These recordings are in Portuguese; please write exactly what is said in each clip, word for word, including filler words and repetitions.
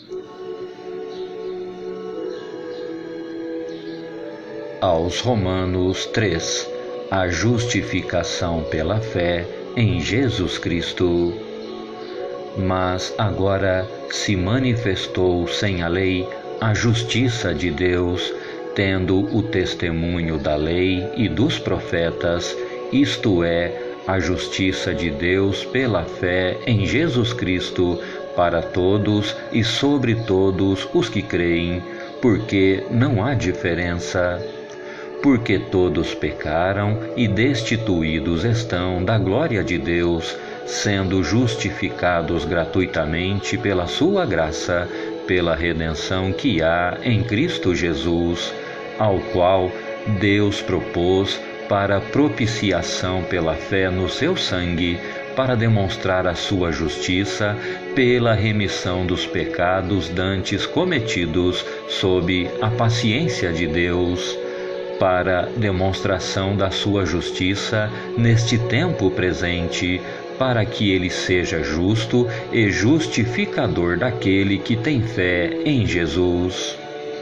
Aos Romanos três, a justificação pela fé em Jesus Cristo. Mas agora se manifestou sem a lei a justiça de Deus, tendo o testemunho da lei e dos profetas, isto é, a justiça de Deus pela fé em Jesus Cristo, para todos e sobre todos os que creem, porque não há diferença. Porque todos pecaram e destituídos estão da glória de Deus, sendo justificados gratuitamente pela sua graça, pela redenção que há em Cristo Jesus, ao qual Deus propôs para propiciação pela fé no seu sangue, para demonstrar a sua justiça pela remissão dos pecados dantes cometidos sob a paciência de Deus, para demonstração da sua justiça neste tempo presente, para que ele seja justo e justificador daquele que tem fé em Jesus.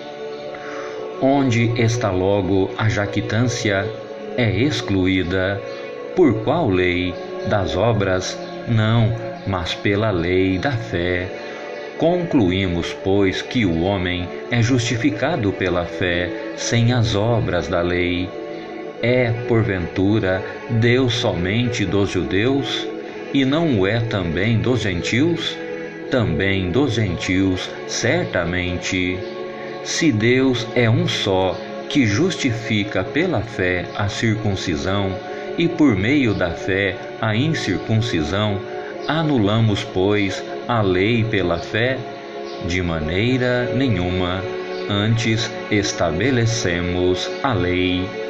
Onde está logo a jactância? É excluída. Por qual lei? Das obras? Não, mas pela lei da fé. Concluímos, pois, que o homem é justificado pela fé, sem as obras da lei. É, porventura, Deus somente dos judeus? E não o é também dos gentios? Também dos gentios, certamente. Se Deus é um só, que justifica pela fé a circuncisão, e por meio da fé a incircuncisão, anulamos, pois, a lei pela fé? De maneira nenhuma, antes estabelecemos a lei.